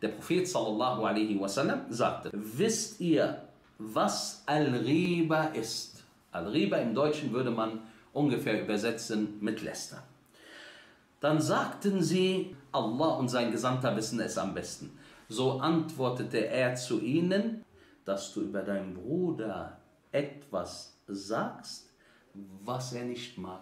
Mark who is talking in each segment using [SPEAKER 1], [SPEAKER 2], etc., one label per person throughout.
[SPEAKER 1] Der Prophet sallallahu alaihi wasallam sagte: Wisst ihr, was Al-Riba ist? Al-Riba im Deutschen würde man ungefähr übersetzen mit Lästern. Dann sagten sie: Allah und sein Gesandter wissen es am besten. So antwortete er zu ihnen: Dass du über deinen Bruder etwas sagst, was er nicht mag.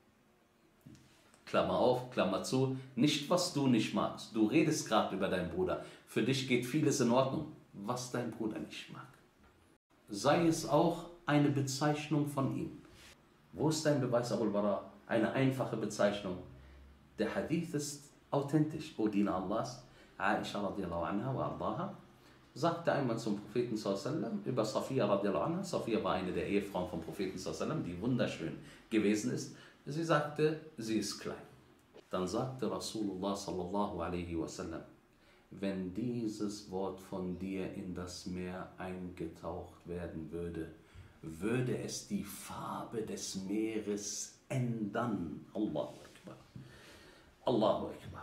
[SPEAKER 1] Klammer auf, Klammer zu, nicht was du nicht magst. Du redest gerade über deinen Bruder. Für dich geht vieles in Ordnung, was dein Bruder nicht mag. Sei es auch eine Bezeichnung von ihm. Wo ist dein Beweis, Abu al-Bara? Eine einfache Bezeichnung. Der Hadith ist authentisch. O Diener Allahs, Aisha radiallahu anha wa ardaha sagte einmal zum Propheten sallallahu über Safiya radiallahu anha. Safiya war eine der Ehefrauen vom Propheten sallallahu, die wunderschön gewesen ist. Sie sagte, sie ist klein. Dann sagte Rasulullah sallallahu alaihi wasallam: Wenn dieses Wort von dir in das Meer eingetaucht werden würde, würde es die Farbe des Meeres ändern. Allahu Akbar. Allahu Akbar.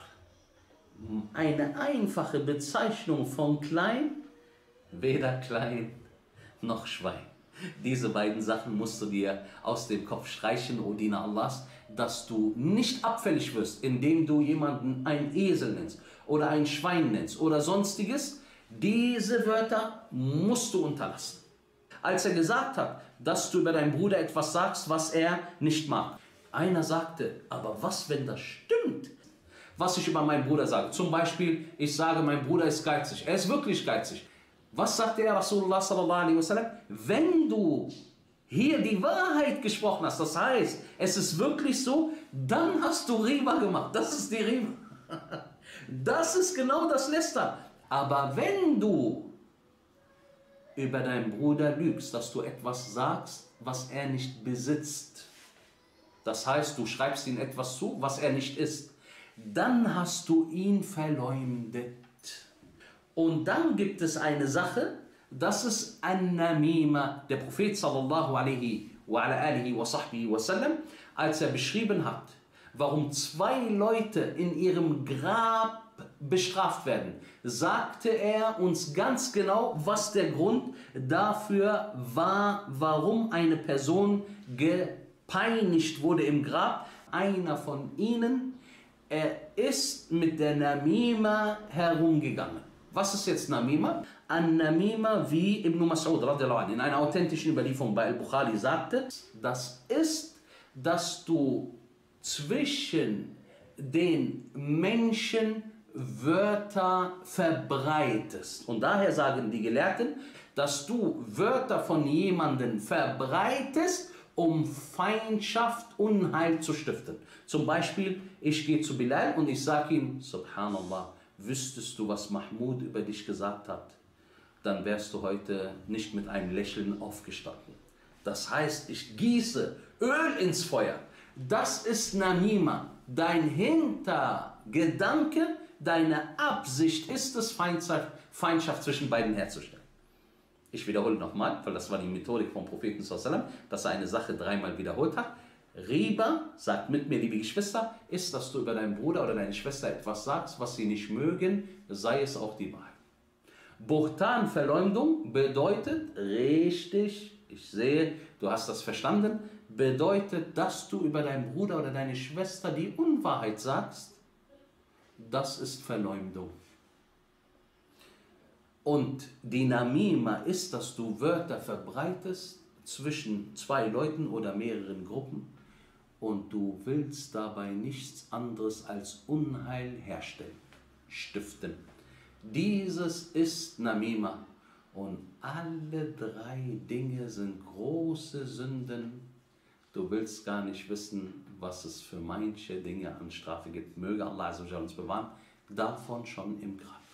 [SPEAKER 1] Eine einfache Bezeichnung von klein, weder klein noch Schwein. Diese beiden Sachen musst du dir aus dem Kopf streichen, O Diener Allahs, dass du nicht abfällig wirst, indem du jemanden einen Esel nennst oder ein Schwein nennst oder sonstiges. Diese Wörter musst du unterlassen. Als er gesagt hat, dass du über deinen Bruder etwas sagst, was er nicht mag. Einer sagte: Aber was, wenn das stimmt, was ich über meinen Bruder sage? Zum Beispiel, ich sage, mein Bruder ist geizig. Er ist wirklich geizig. Was sagte er, Rasulullah sallallahu alaihi wasallam? Wenn du hier die Wahrheit gesprochen hast, das heißt, es ist wirklich so, dann hast du Riba gemacht. Das ist die Riba. Das ist genau das Lästern. Aber wenn du über deinen Bruder lügst, dass du etwas sagst, was er nicht besitzt, das heißt, du schreibst ihm etwas zu, was er nicht ist, dann hast du ihn verleumdet. Und dann gibt es eine Sache, das ist An-Namima. Der Prophet sallallahu alaihi wa ala alihi wa sahbihi wa sallam, als er beschrieben hat, warum 2 Leute in ihrem Grab bestraft werden, sagte er uns ganz genau, was der Grund dafür war, warum eine Person gepeinigt wurde im Grab. Einer von ihnen, er ist mit der Namima herumgegangen. Was ist jetzt Namima? An-Namima, wie Ibn Mas'ud radiallahu anhu in einer authentischen Überlieferung bei Al-Bukhari sagte, das ist, dass du zwischen den Menschen Wörter verbreitest. Und daher sagen die Gelehrten, dass du Wörter von jemandem verbreitest, um Feindschaft, Unheil zu stiften. Zum Beispiel, ich gehe zu Bilal und ich sage ihm: Subhanallah, wüsstest du, was Mahmud über dich gesagt hat, dann wärst du heute nicht mit einem Lächeln aufgestanden. Das heißt, ich gieße Öl ins Feuer. Das ist Namima. Dein Hintergedanke, deine Absicht ist es, Feindschaft zwischen beiden herzustellen. Ich wiederhole nochmal, weil das war die Methodik vom Propheten sallallahu alaihi wasallam, dass er eine Sache 3-mal wiederholt hat. Riba, sagt mit mir, liebe Geschwister, ist, dass du über deinen Bruder oder deine Schwester etwas sagst, was sie nicht mögen, sei es auch die Wahrheit. Buhtan, Verleumdung, bedeutet, richtig, ich sehe, du hast das verstanden, bedeutet, dass du über deinen Bruder oder deine Schwester die Unwahrheit sagst. Das ist Verleumdung. Und die Namima ist, dass du Wörter verbreitest zwischen 2 Leuten oder mehreren Gruppen und du willst dabei nichts anderes als Unheil herstellen, stiften. Dieses ist Namima. Und alle 3 Dinge sind große Sünden. Du willst gar nicht wissen, was es für manche Dinge an Strafe gibt. Möge Allah uns bewahren, davon schon im Grab.